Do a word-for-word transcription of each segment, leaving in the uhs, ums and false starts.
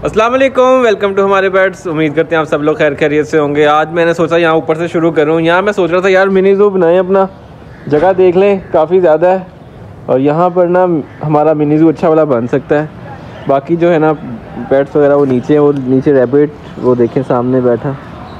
अस्सलाम वालेकुम, welcome to हमारे पेट्स। उम्मीद करते हैं आप सब लोग खैर खैरियत से होंगे। आज मैंने सोचा यहाँ ऊपर से शुरू करूँ। यहाँ मैं सोच रहा था यार मिनी ज़ू बनाएं, अपना जगह देख लें, काफ़ी ज़्यादा है और यहाँ पर ना हमारा मिनी ज़ू अच्छा वाला बन सकता है। बाकी जो है ना पेट्स वगैरह वो नीचे हैं, वो नीचे रैबिट वो देखें सामने बैठा,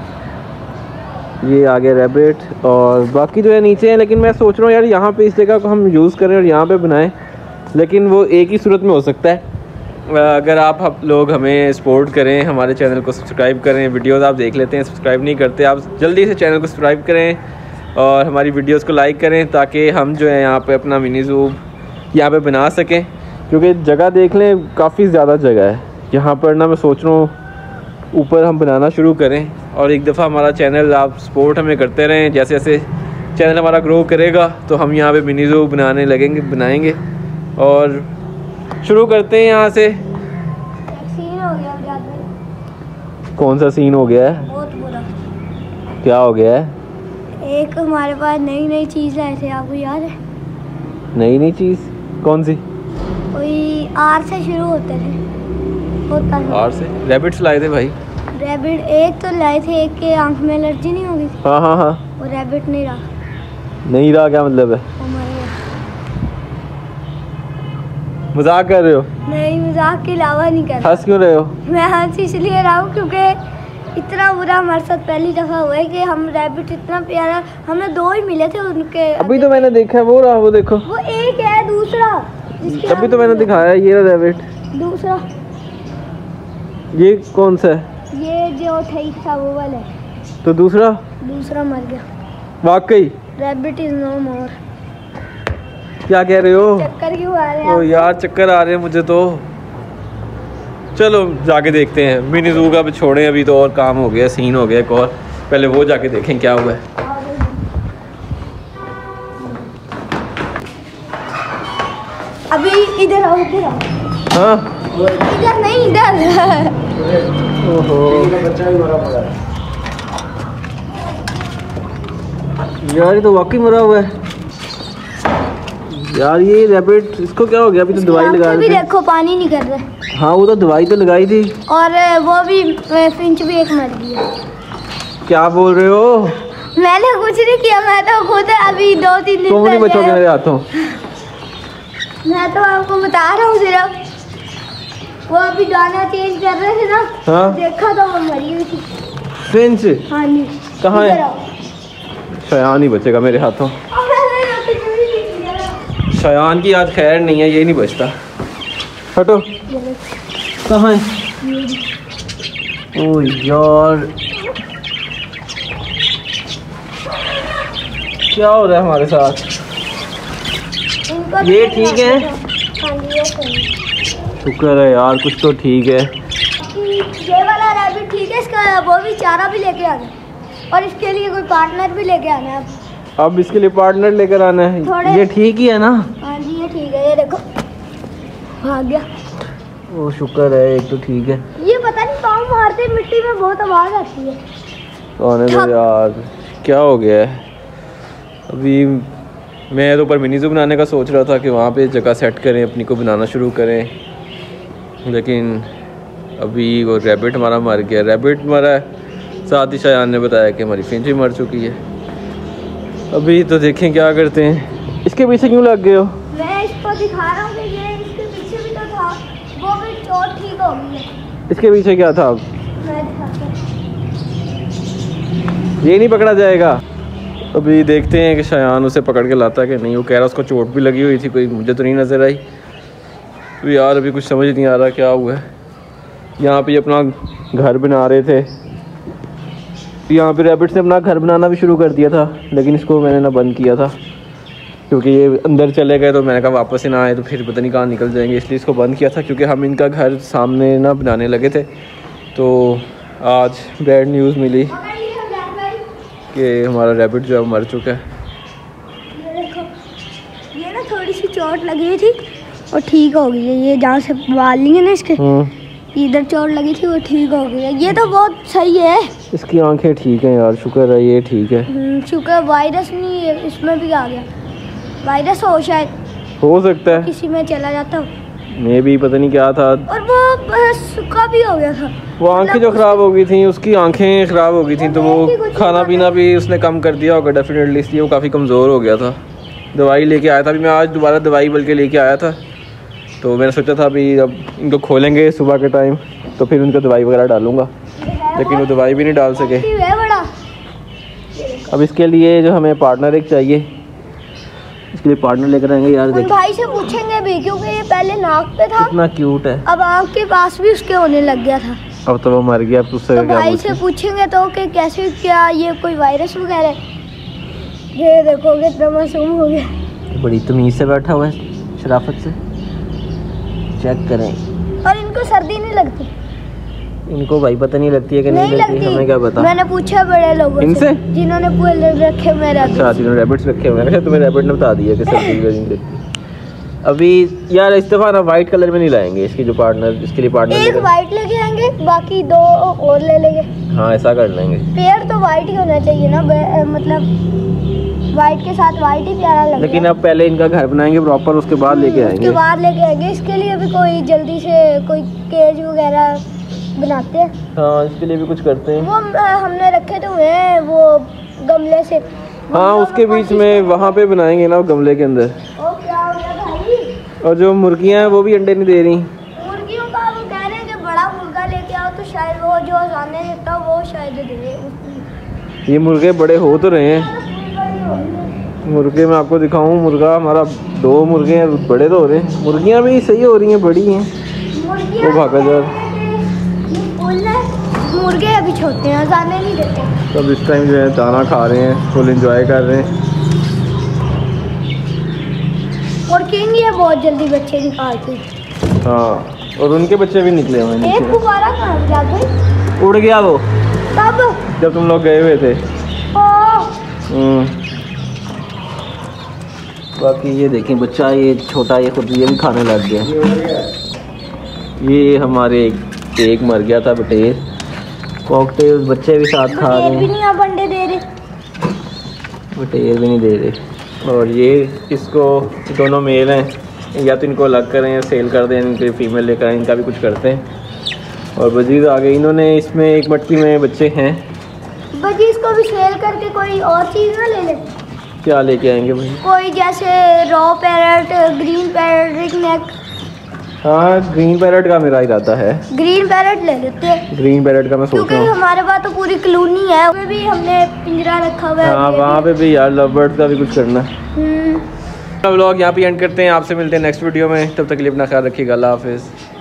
ये आगे रैबिट और बाकी जो है नीचे हैं। लेकिन मैं सोच रहा हूँ यार यहाँ पे इस जगह को हम यूज़ करें और यहाँ पे बनाएं, लेकिन वो एक ही सूरत में हो सकता है अगर आप, आप लोग हमें सपोर्ट करें, हमारे चैनल को सब्सक्राइब करें। वीडियोस आप देख लेते हैं, सब्सक्राइब नहीं करते, आप जल्दी से चैनल को सब्सक्राइब करें और हमारी वीडियोस को लाइक करें ताकि हम जो है यहाँ पे अपना मिनी ज़ू यहाँ पे बना सकें। क्योंकि जगह देख लें, काफ़ी ज़्यादा जगह है यहाँ पर ना। मैं सोच रहा हूँ ऊपर हम बनाना शुरू करें और एक दफ़ा हमारा चैनल आप सपोर्ट हमें करते रहें। जैसे जैसे चैनल हमारा ग्रो करेगा तो हम यहाँ पे मिनी ज़ू बनाने लगेंगे, बनाएंगे और शुरू करते हैं यहाँ से। सीन हो गया। कौन सा सीन हो गया है? बहुत बुरा। क्या हो गया है? एक हमारे पास नई नई चीज़ लाए थे, आपको याद है? नई नई चीज़ कौन सी? कोई आर से शुरू होते थे, होता था। आर से? रैबिट्स लाए थे भाई। रैबिट एक तो लाए थे, एक के आंख में एलर्जी नहीं होगी थी। हाँ हाँ हाँ। वो रैबिट नहीं रहा। नहीं रहा क्या मतलब है? वो मर गया। मजाक कर रहे हो? नहीं, मजाक के अलावा नहीं कर रहा। हंस क्यों रहे हो? मैं हंस इसलिए रहा हूँ क्योंकि इतना बुरा हमारे साथ पहली दफ़ा हुआ है कि हम रैबिट इतना प्यारा, हमें दो ही मिले थे उनके। अभी तो मैंने देखा है, वो रहा, वो देखो। वो एक है, दूसरा अभी तो मैंने दिखाया है, ये रहा रैबिट। दूसरा ये कौन सा है? ये जो ठीक था वो वाला है। तो दूसरा? दूसरा मर गया। वाकई? Rabbit is no more. क्या कह रहे हो? चक्कर क्यों आ रहे हैं? ओ यार चक्कर आ रहे हैं मुझे तो। चलो जाके देखते हैं मिनी ज़ू का। भी छोड़ें, अभी तो और काम हो गया, सीन हो गया एक और। पहले वो जाके देखें क्या हुआ है। अभी इधर आओ, इधर आओ। हाँ इधर नहीं, इधर। ओहो यार, ये तो वाकई मरा हुआ है यार। ये रैबिट, इसको क्या हो गया? अभी तो दवाई लगा रहे थे। देखो पानी नहीं कर रहे। हाँ वो तो दवाई तो लगाई थी। और वो भी फिंच भी एक मर गई है। क्या बोल रहे हो? मैंने कुछ नहीं किया, मैं तो खुद अभी दो तीन दिन तुम नहीं बचोगे मेरे हाथों। मैं तो आपको बता रहा हूँ सिर्फ। वो अभी दाना चेंज कर रहे थे ना। हाँ? देखा तो वो मरी हुई थी। फिंच? हाँ जी। कहाँ है? शयान ही बचेगा मेरे हाथों। शयान की आज खैर नहीं है, ये नहीं बचता। हटो। कहाँ है? ओ यार, क्या हो रहा है हमारे साथ? ये ठीक है? शुक्र है यार, कुछ तो ठीक है। ये वाला रैबिट ठीक है, इसका वो भी चारा भी लेके आना और इसके लिए कोई पार्टनर भी लेके आना है। अब इसके लिए पार्टनर लेकर आना है। ये ठीक ही है ना? हाँ जी ये ठीक है। ये देखो भाग गया। ओ शुक्र है, एक तो ठीक है। ये पता नहीं पाँव मारते मिट्टी में बहुत आवाज़ आती है। आने दो यार, क्या हो गया है? अभी मैं तो ऊपर मिनी ज़ू बनाने का सोच रहा था कि वहाँ पे जगह सेट करें, अपनी को बनाना शुरू करें, लेकिन अभी वो रैबिट हमारा मर गया। रैबिट मरा है, साथ ही शायान ने बताया कि हमारी फिंच भी मर चुकी है। अभी तो देखें क्या करते हैं। इसके पीछे क्यों लग गए हो? मैं इसको दिखा रहा हूँ कि ये इसके पीछे भी तो था, वो भी चोट ठीक हो गई है। इसके पीछे क्या था? अब मैं दिखाता हूँ। ये नहीं पकड़ा जाएगा। अभी देखते हैं कि शायान उसे पकड़ के लाता है कि नहीं। वो कह रहा उसको चोट भी लगी हुई थी, कोई मुझे तो नहीं नज़र आई। तो यार अभी कुछ समझ नहीं आ रहा क्या हुआ है। यहाँ पे अपना घर बना रहे थे, यहाँ पे रैबिट्स ने अपना घर बनाना भी शुरू कर दिया था, लेकिन इसको मैंने ना बंद किया था क्योंकि ये अंदर चले गए। तो मैंने कहा वापस ही ना आए तो फिर पता नहीं कहाँ निकल जाएंगे, इसलिए इसको बंद किया था। क्योंकि हम इनका घर सामने ना बनाने लगे थे, तो आज बैड न्यूज़ मिली कि हमारा रैबिट जो है मर चुका है। ये देखो, ये ना थोड़ी सी चोट लगी हुई थी और ठीक हो गई है। ये जहाँ से बाल लिए ना इसके, इधर चोट लगी थी वो ठीक हो गई है। ये तो बहुत सही है। इसकी आंखें ठीक हैं यार, शुक्र है ये ठीक है। शुक्र वायरस नहीं है इसमें भी आ गया। वायरस हो शायद, हो सकता है किसी में चला जाता हो। मे भी पता नहीं क्या था। और वो सूखा भी हो गया था। वो आंखें जो ख़राब हो गई थी, उसकी आंखें ख़राब हो गई थी, तो वो खाना पीना भी उसने कम कर दिया होगा डेफिनेटली, इसलिए वो काफ़ी कमज़ोर हो गया था। दवाई लेके आया था अभी मैं, आज दोबारा दवाई बल्कि लेके आया था। तो मैंने सोचा था अभी अब इनको खोलेंगे सुबह के टाइम तो फिर उनको दवाई वगैरह डालूँगा, लेकिन वो दवाई भी नहीं डाल सके। अब इसके लिए जो हमें पार्टनर एक चाहिए, इसके लिए पार्टनर लेकर आएंगे यार। देख भाई से पूछेंगे भी, क्योंकि ये पहले नाक पे था, इतना क्यूट है, अब आँख के पास भी उसके होने लग गया था। अब तो वो मर गया, अब उससे तो क्या भाई से पूछेंगे तो कि कैसे, क्या ये कोई वायरस वगैरह है। ये देखो कितना मासूम हो गया, बड़ी तमीज़ से बैठा हुआ है, शराफत से। चेक करें। और इनको सर्दी नहीं लगती? इनको भाई पता नहीं लगती है कि नहीं, नहीं लगती, लगती। हमें क्या पता, मैंने पूछा बड़े लोगों इनसे जिन्होंने पूरे रखे हुए रैबिट्स। अच्छा, जिन्होंने रैबिट्स रखे हुए हैं। तुम्हें रैबिट ने बता दिया कि सर्दी नहीं लगती। अभी यार इस दफ़ा ना वाइट कलर में नहीं लाएंगे इसकी जो पार्टनर, इसके लिए पार्टनर एक वाइट लेके आएंगे, बाकी दो और ले लेंगे। हाँ ऐसा कर लेंगे। पेयर तो वाइट ही होना चाहिए ना, मतलब वाइट के साथ वाइट ही प्यारा लगेगा। लेकिन अब पहले इनका घर बनाएंगे प्रॉपर, उसके बाद लेके आएंगे। उसके बाद लेके आएंगे। इसके लिए भी कोई जल्दी से कोई केज वगैरह बनाते हैं। हाँ इसके लिए भी कुछ करते हैं। वो हमने रखे तो हुए हैं वो गमले से। हाँ उसके बीच में वहाँ पे बनाएंगे ना, वो गमले के अंदर। ओ क्या हो गया भाई? और जो मुर्गियाँ हैं वो भी अंडे नहीं दे रही। मुर्गियों का वो कह रहे हैं कि बड़ा मुर्गा लेके आओ तो शायद वो जो सामने देता वो शायद दे। ये मुर्गे बड़े हो तो रहे हैं। मुर्गे मैं आपको दिखाऊं, मुर्गा हमारा दो मुर्गे हैं, बड़े तो हो रहे हैं। मुर्गियाँ भी सही हो रही हैं, बड़ी हैं। वो भागा जा, मुर्गे अभी छोटे हैं, ज़्यादा नहीं देते। तब इस टाइम जो है दाना खा रहे हैं, फुल एंजॉय कर रहे हैं। और किंग ये बहुत जल्दी बच्चे निकालते हैं। हाँ और उनके बच्चे भी निकले हुए हैं। एक गुब्बारा कहाँ जा गई? उड़ गया वो तब जब तुम लोग गए हुए थे। बाकी ये देखें बच्चा, ये छोटा, ये खुद ये भी खाने लग गया। ये हमारे एक, एक मर गया था बटेर, कॉकटेल बच्चे भी साथ खा रहे हैं। भी नहीं, अब अंडे दे रहे, बटेर भी नहीं दे रहे। और ये इसको दोनों मेल हैं, या तो इनको अलग करें या सेल कर दें, इनके फीमेल लेकर आए, इनका भी कुछ करते हैं। और वजीर आ गए, इन्होंने इसमें एक मटकी में बच्चे हैं। बजी इसको भी सेल करके कोई और चीज़ ना ले ले। क्या लेके आएंगे भाई? कोई जैसे raw parrot, green parrot, ring neck. हाँ ग्रीन पैरट का मेरा इरादा है, ग्रीन पैरट ले लेते हैं। ग्रीन पैरट का मैं सोच रहा हूँ, क्योंकि हमारे पास तो पूरी कॉलोनी है, उसमें भी हमने पिंजरा रखा हुआ है। हाँ वहाँ पे भी यार लव बर्ड का भी कुछ करना है। व्लॉग यहाँ पे एंड करते हैं, आपसे मिलते हैं नेक्स्ट वीडियो में, तब तक के लिए अपना ख्याल रखिएगा। अल्लाह हाफिज़।